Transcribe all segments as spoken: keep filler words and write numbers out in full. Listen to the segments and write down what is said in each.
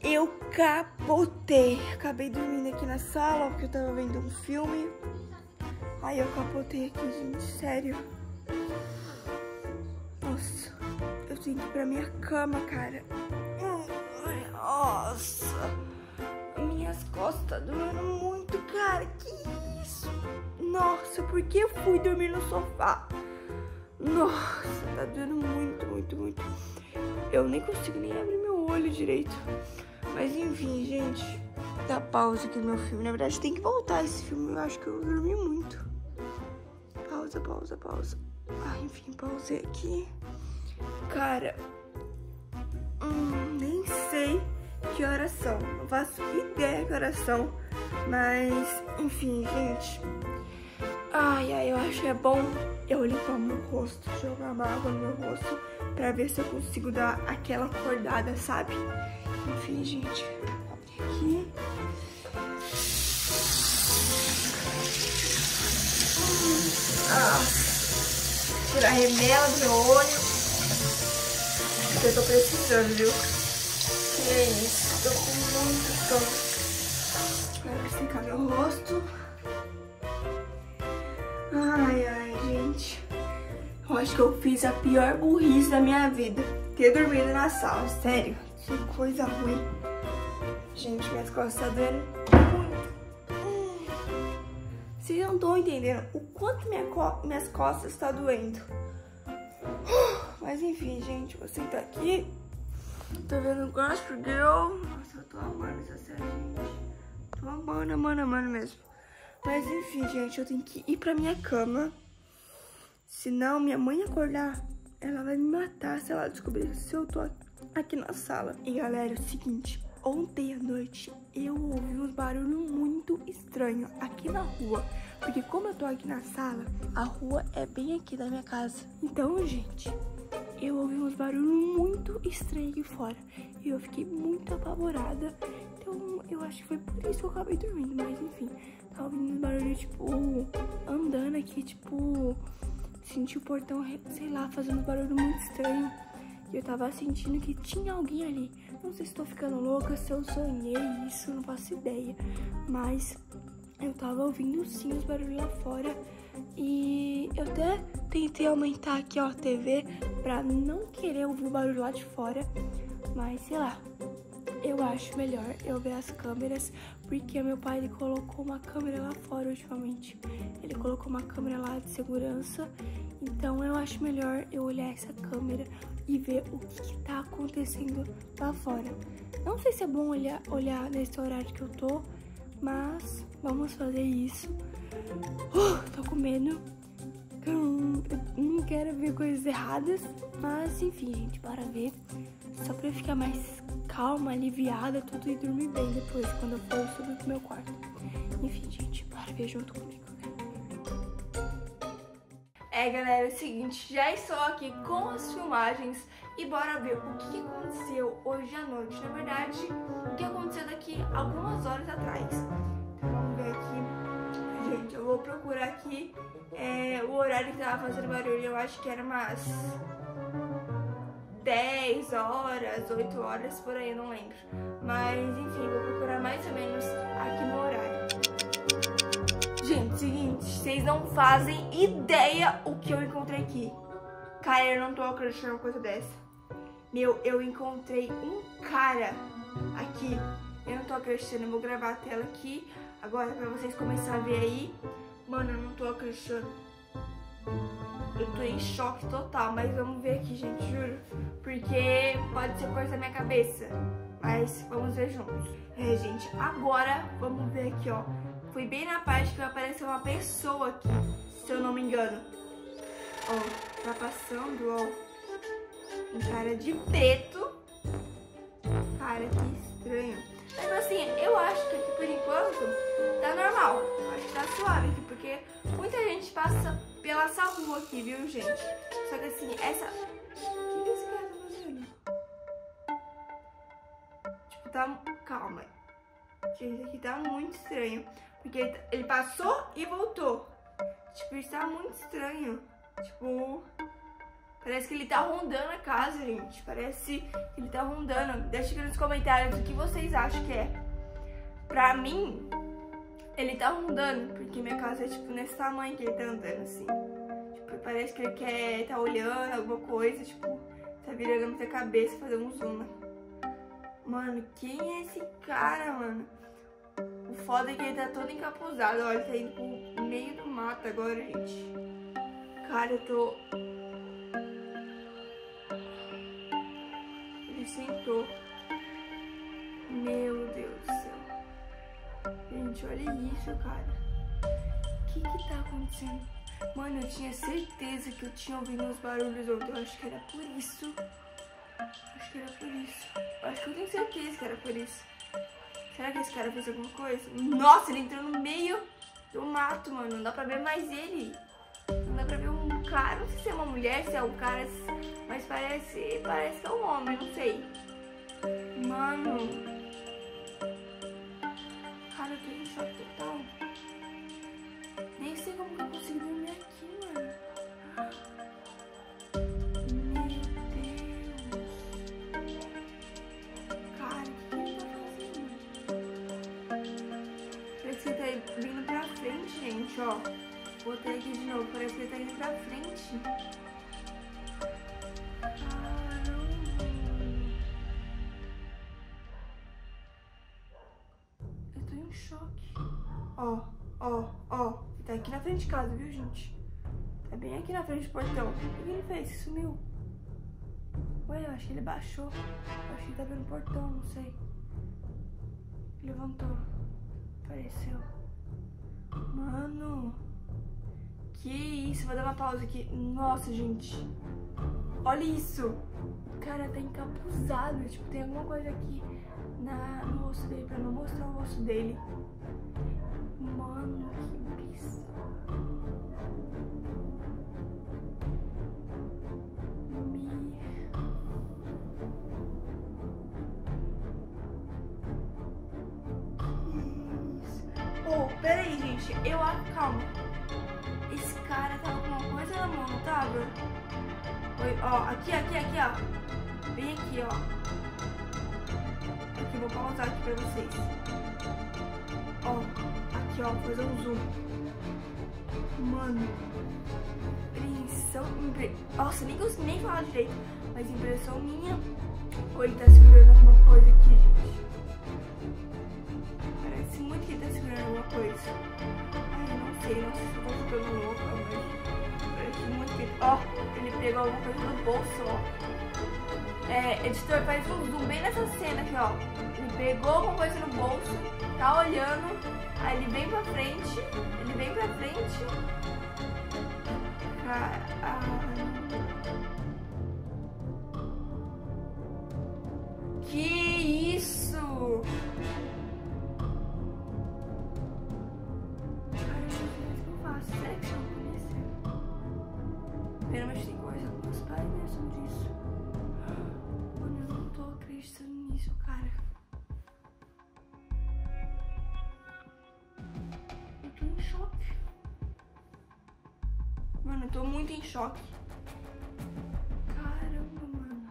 Eu capotei. Acabei dormindo aqui na sala porque eu tava vendo um filme. Aí eu capotei aqui, gente, sério. Nossa, eu tenho que ir pra minha cama, cara. Nossa, minhas costas tá doendo muito, cara. Que isso? Nossa, por que eu fui dormir no sofá? Nossa, tá doendo muito, muito, muito. Eu nem consigo nem abrir meu olho direito. Mas enfim, gente, dá pausa aqui no meu filme. Na verdade, tem que voltar esse filme. Eu acho que eu dormi muito. Pausa, pausa, pausa. Ah, enfim, pausei aqui. Cara, hum, nem sei que horas são. Não faço ideia que horas são. Mas, enfim, gente. Ai, ai, eu acho que é bom eu limpar meu rosto, jogar uma água no meu rosto pra ver se eu consigo dar aquela acordada, sabe? Enfim, gente, abri aqui. Ah, tirar a remela do meu olho. Porque eu tô precisando, viu? Que é isso, tô com muito sono. Agora secar meu rosto. Ai, ai, gente. Eu acho que eu fiz a pior burrice da minha vida. Ter dormido na sala, sério. Que coisa ruim. Gente, minhas costas estão doendo muito. Hum. Vocês não estão entendendo o quanto minha co minhas costas estão doendo. Mas enfim, gente, vou sentar aqui. Tô vendo Gossip Girl. Nossa, eu tô amando essa série, gente. Tô amando, amando, amando mesmo. Mas enfim, gente, eu tenho que ir pra minha cama. Senão minha mãe acordar, ela vai me matar se ela descobrir se eu tô aqui na sala. E galera, é o seguinte, ontem à noite eu ouvi uns barulhos muito estranhos aqui na rua. Porque como eu tô aqui na sala, a rua é bem aqui da minha casa. Então, gente, eu ouvi uns barulhos muito estranhos aqui fora. E eu fiquei muito apavorada. Então, eu acho que foi por isso que eu acabei dormindo. Mas, enfim, tava ouvindo uns barulhos, tipo, andando aqui, tipo... Senti o portão, sei lá, fazendo um barulho muito estranho. E eu tava sentindo que tinha alguém ali. Não sei se tô ficando louca, se eu sonhei isso, não faço ideia. Mas eu tava ouvindo sim os barulhos lá fora. E eu até tentei aumentar aqui, ó, a T V pra não querer ouvir o barulho lá de fora. Mas, sei lá, eu acho melhor eu ver as câmeras. Porque meu pai, ele colocou uma câmera lá fora ultimamente. Ele colocou uma câmera lá de segurança. Então eu acho melhor eu olhar essa câmera e ver o que, que tá acontecendo lá fora. Não sei se é bom olhar, olhar nesse horário que eu tô, mas vamos fazer isso. Uh, tô com medo. Eu não quero ver coisas erradas, mas enfim, gente, bora ver. Só pra eu ficar mais calma, aliviada, tudo, e dormir bem depois, quando eu for subir pro meu quarto. Enfim, gente, bora ver junto comigo. É, galera, é o seguinte, já estou aqui com as filmagens e bora ver o que aconteceu hoje à noite. Na verdade, o que aconteceu daqui algumas horas atrás. Então vamos ver aqui. Gente, eu vou procurar aqui é, o horário que tava fazendo barulho. Eu acho que era umas dez horas, oito horas, por aí, eu não lembro. Mas, enfim, vou procurar mais ou menos aqui no horário. Gente, seguinte, vocês não fazem ideia o que eu encontrei aqui. Cara, eu não tô acreditando numa coisa dessa. Meu, eu encontrei um cara aqui. Eu não tô acreditando, eu vou gravar a tela aqui agora pra vocês começarem a ver aí. Mano, eu não tô acreditando. Eu tô em choque total, mas vamos ver aqui, gente, juro. Porque pode ser coisa da minha cabeça, mas vamos ver juntos. É, gente, agora vamos ver aqui, ó. Foi bem na parte que apareceu uma pessoa aqui, se eu não me engano. Ó, tá passando, ó, um cara de preto. Cara, que estranho. Mas assim, eu acho que aqui por enquanto tá normal. Acho que tá suave aqui, porque muita gente passa pela essa rua aqui, viu, gente? Só que assim, essa... O que esse cara tá fazendo? Tipo, tá... Calma. Gente, aqui tá muito estranho. Porque ele, ele passou e voltou. Tipo, isso tá muito estranho. Tipo... Parece que ele tá rondando a casa, gente. Parece que ele tá rondando. Deixa aqui nos comentários o que vocês acham que é. Pra mim, ele tá rondando, porque minha casa é tipo nesse tamanho que ele tá andando, assim. Tipo, parece que ele quer tá olhando alguma coisa, tipo, tá virando muita cabeça, fazer um zoom. Mano, quem é esse cara, mano? O foda é que ele tá todo encapuzado. Olha, ele tá indo pro meio do mato agora, gente. Cara, eu tô... Ele sentou. Meu Deus do céu. Gente, olha isso, cara. O que que tá acontecendo? Mano, eu tinha certeza que eu tinha ouvido uns barulhos ontem. Eu acho que era por isso. Acho que era por isso. Eu acho que eu tenho certeza que era por isso. Será que esse cara fez alguma coisa? Nossa, ele entrou no meio do mato, mano. Não dá pra ver mais ele. Não dá pra ver um cara. Não sei se é uma mulher, se é um cara. Mas parece, parece que é um homem, não sei. Mano. Cara, eu tô em choque total. Nem sei como que eu consigo dormir aqui, mano. Meu Deus. Cara, o que ele tá fazendo? Parece que ele tá vindo pra frente, gente, ó. Botei aqui de novo, parece que ele tá indo pra frente. Caramba. Eu tô em choque. Ó, ó, ó. Ele tá aqui na frente de casa, viu, gente? Tá bem aqui na frente do portão. O que ele fez? Sumiu. Ué, eu acho que ele baixou. Eu acho que ele tá pelo portão, não sei. Levantou. Apareceu. Mano. Que isso? Vou dar uma pausa aqui. Nossa, gente. Olha isso. O cara tá encapuzado. Tipo, tem alguma coisa aqui na, no rosto dele. Pra não mostrar o rosto dele. Mano, que bizarro. Oh, pera aí, gente. Eu acho... Calma. Esse cara tava com uma coisa na mão, não tava? Oi, ó. Aqui, aqui, aqui, ó. Bem aqui, ó. Aqui, vou pausar aqui pra vocês. Ó. Aqui, ó. Vou fazer um zoom. Mano. Impressão... Impre... Nossa, nem consigo nem falar direito. Mas impressão minha. Ou ele tá segurando alguma coisa aqui, gente. Parece muito que ele tá segurando alguma coisa. Ai, eu não sei, não sei se eu tô ficando louca, mas parece muito que... Ó, ele pegou alguma coisa no bolso, ó. É, editor, faz um zoom bem nessa cena aqui, ó. Ele pegou alguma coisa no bolso, tá olhando, aí ele vem pra frente, ele vem pra frente. Caralho. Que isso? Será que chama a polícia? Primeiramente tem que conversar com meus pais, né, sobre isso. Mano, eu não tô acreditando nisso, cara. Eu tô em choque. Mano, eu tô muito em choque. Caramba, mano.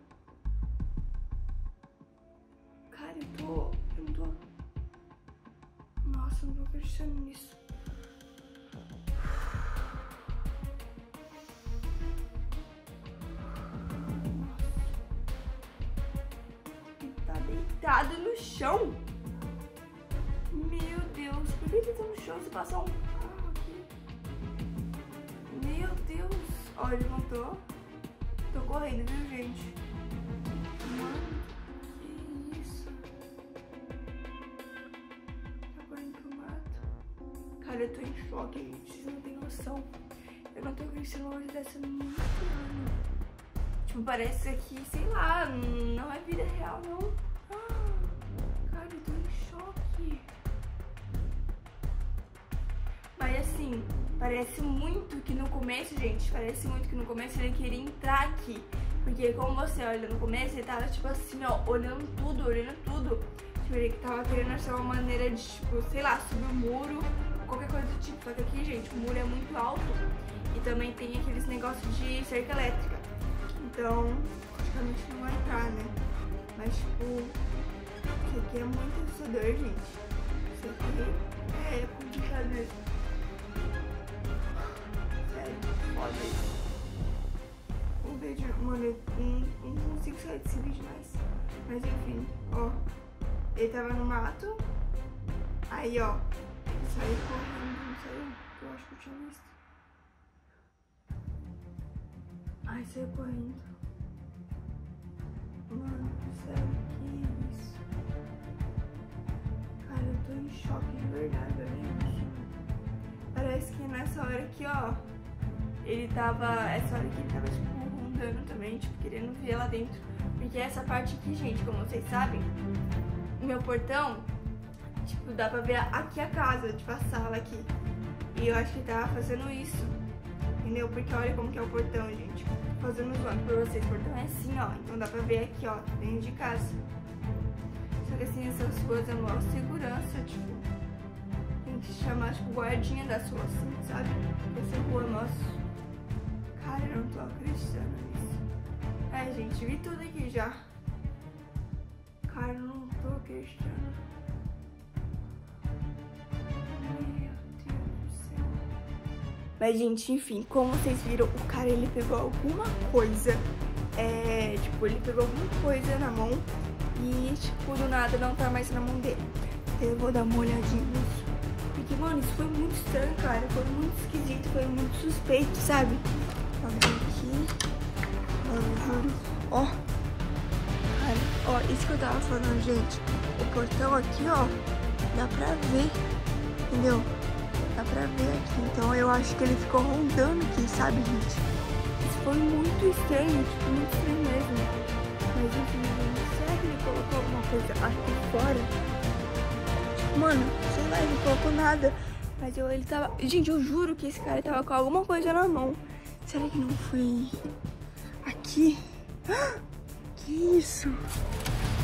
Cara, eu tô... Eu não tô... Nossa, eu não tô acreditando nisso. Deitado no chão. Meu Deus, por que ele tá no chão se passar um carro aqui? Meu Deus. Ó, ele levantou. Tô correndo, viu, gente? Mano, que isso? Tá correndo pro mato. Cara, eu tô em choque, gente. Vocês não tem noção. Eu não tô acreditando uma coisa dessa no mundo. Tipo, parece que, sei lá, não é vida real, não. Cara, eu tô em choque. Mas assim, parece muito que no começo, gente, parece muito que no começo ele queria entrar aqui. Porque como você olha no começo, ele tava tipo assim, ó, olhando tudo, olhando tudo. Tipo, ele tava querendo achar uma maneira de, tipo, sei lá, subir o muro, qualquer coisa do tipo. Só que aqui, gente, o muro é muito alto e também tem aqueles negócios de cerca elétrica. Então, praticamente não vai entrar, né? Mas, tipo, isso aqui é muito assustador, gente. Isso aqui é complicado mesmo. Sério, foda isso. O vídeo, mano, eu não, não consigo sair desse vídeo mais. Mas enfim, ó. Ele tava no mato. Aí, ó. Saiu correndo, não saiu? Eu acho que eu tinha visto. Ai, saiu correndo. Mano, sério, que isso? Cara, eu tô em choque de verdade, gente. Parece que nessa hora aqui, ó. Ele tava. Essa hora aqui ele tava, tipo, rondando também, tipo, querendo ver lá dentro. Porque essa parte aqui, gente, como vocês sabem, o meu portão, tipo, dá pra ver aqui a casa, tipo, a sala aqui. E eu acho que ele tava fazendo isso, entendeu? Porque olha como que é o portão, gente. Fazendo zoando pra vocês, o portão é assim, ó. Então dá pra ver aqui, ó, dentro de casa. Só que assim, essas ruas é maior segurança, tipo. Tem que chamar, tipo, guardinha da sua, assim, sabe? Essa rua é nossa. Cara, eu não tô acreditando nisso. É, gente, vi tudo aqui já. Cara, eu não tô acreditando. Meu Deus do céu. Mas, gente, enfim, como vocês viram, o cara, ele pegou alguma coisa. É, tipo, ele pegou alguma coisa na mão. E, tipo, do nada não tá mais na mão dele. Então eu vou dar uma olhadinha nisso. Porque, mano, isso foi muito estranho, cara. Foi muito esquisito, foi muito suspeito, sabe? Vamos ver aqui. Mano, juro. Ó. Cara, ó, isso que eu tava falando, gente. O portão aqui, ó, dá pra ver. Entendeu? Dá pra ver aqui. Então eu acho que ele ficou rondando aqui, sabe, gente? Isso foi muito estranho, tipo, muito estranho mesmo. Mas enfim, gente, será que ele colocou alguma coisa aqui fora? Tipo, mano, sei lá, ele não colocou nada. Mas eu, ele tava... Gente, eu juro que esse cara tava com alguma coisa na mão. Será que não foi aqui? Que isso?